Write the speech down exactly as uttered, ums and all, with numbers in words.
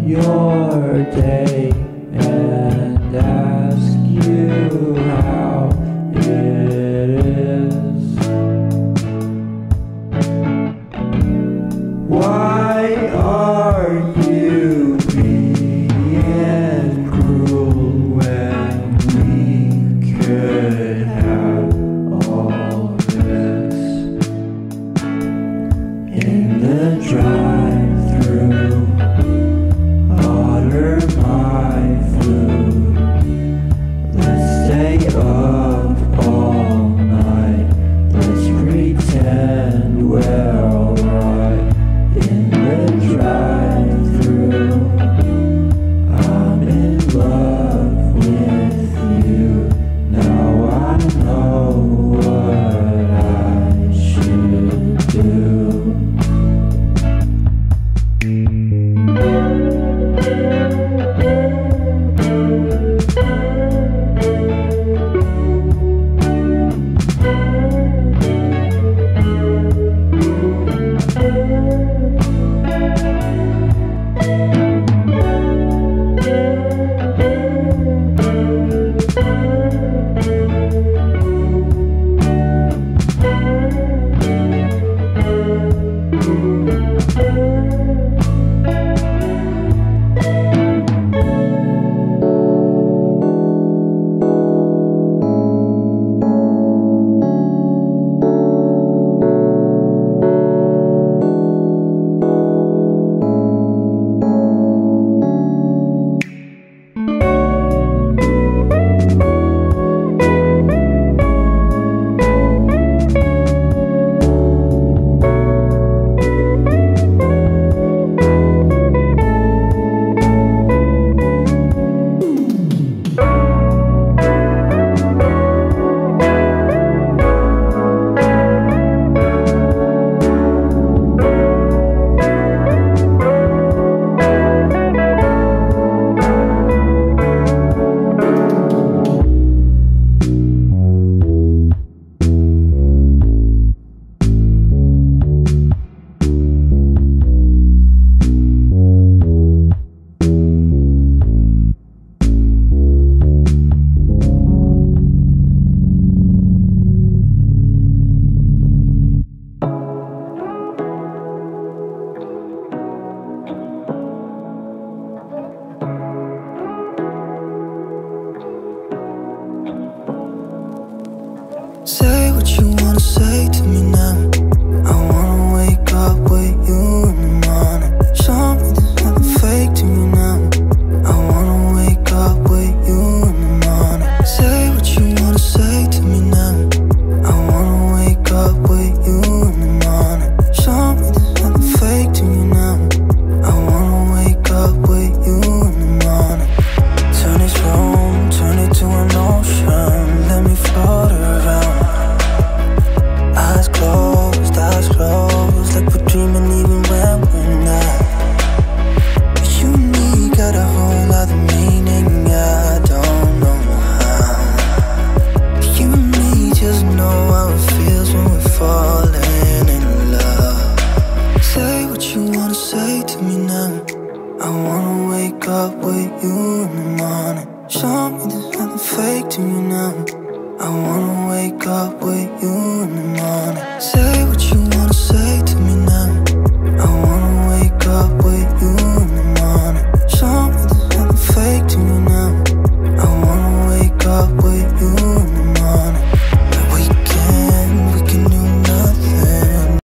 your day and ask you how it is. Why are you being cruel when we could have all this? In the drive-thru, order my food. Let's stay up all night. Let's pretend we're alright. In the drive-thru, I'm in love with you. Now I know what I should do. Say what you wanna say to me now. I wanna wake up with you in the morning. Show me there's nothing fake to me now. I wanna wake up with you in the morning. Say what you wanna say to me now. I wanna wake up with you in the morning. Show me there's nothing fake to me now. I wanna wake up with you in the morning. Turn this room, turn it to an ocean. Let me float around. Eyes closed, eyes closed, like we're dreaming even when we're not. You and me got a whole other meaning, I don't know how. You and me just know how it feels when we're falling in love. Say what you wanna say to me now. I wanna wake up with you in the morning. Show me there's nothing fake to me now. I wanna wake up with you in the morning. Say what you want.